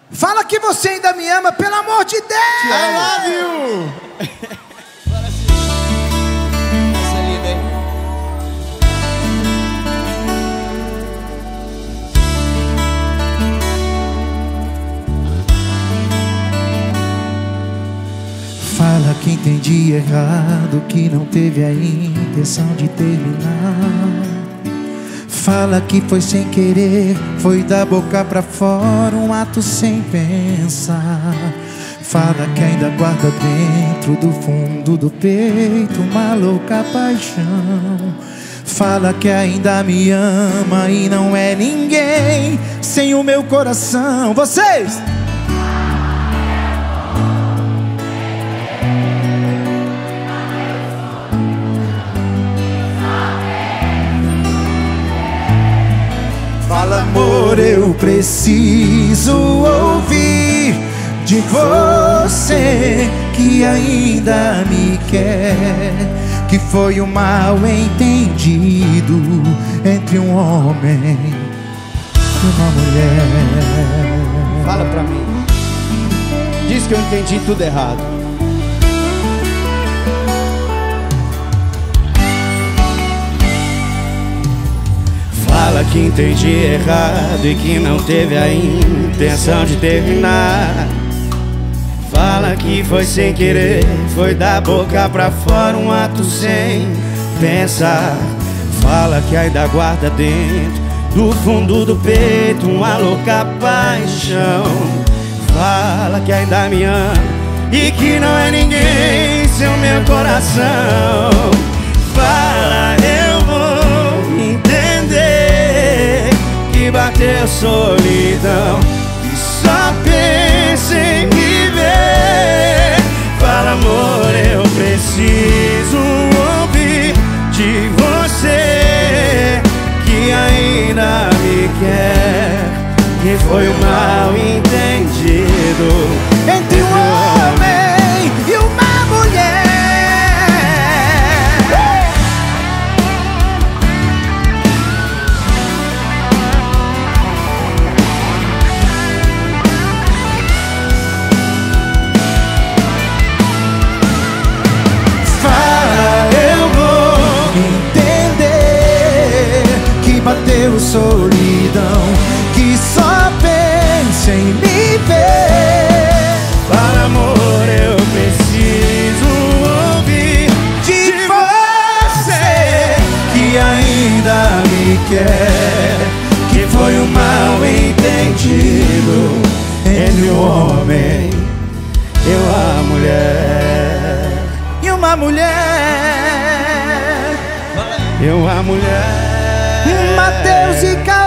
Fala que você ainda me ama, pelo amor de Deus! I love you! Essa é linda, hein? Fala que entendi errado, que não teve a intenção de terminar. Fala que foi sem querer, foi da boca pra fora, um ato sem pensar. Fala que ainda guarda dentro do fundo do peito uma louca paixão. Fala que ainda me ama e não é ninguém sem o meu coração. Vocês! Fala, amor, eu preciso ouvir de você que ainda me quer. Que foi um mal entendido entre um homem e uma mulher. Fala pra mim. Diz que eu entendi tudo errado. Fala que entendi errado e que não teve a intenção de terminar. Fala que foi sem querer, foi da boca pra fora, um ato sem pensar. Fala que ainda guarda dentro do fundo do peito uma louca paixão. Fala que ainda me ama e que não é ninguém sem o meu coração. Fala, eu vou entender que bateu solidão e só pensa em me ver. Fala, amor, eu preciso ouvir de você que ainda me quer. Que foi um mal entendido Entre um homem e uma mulher. Fala, eu vou entender que bateu solidão, que só pensa em me ver. Fala, amor, eu preciso ouvir De você que ainda me quer. Que foi um mal entendido entre o homem eu a mulher. e uma mulher. Eu a mulher. Mateus e Carol.